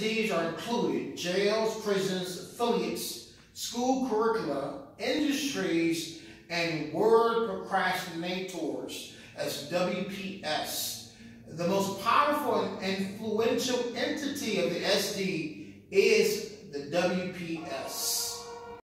SDs are included: jails, prisons, affiliates, school curricula, industries, and word procrastinators as WPS. The most powerful and influential entity of the SD is the WPS.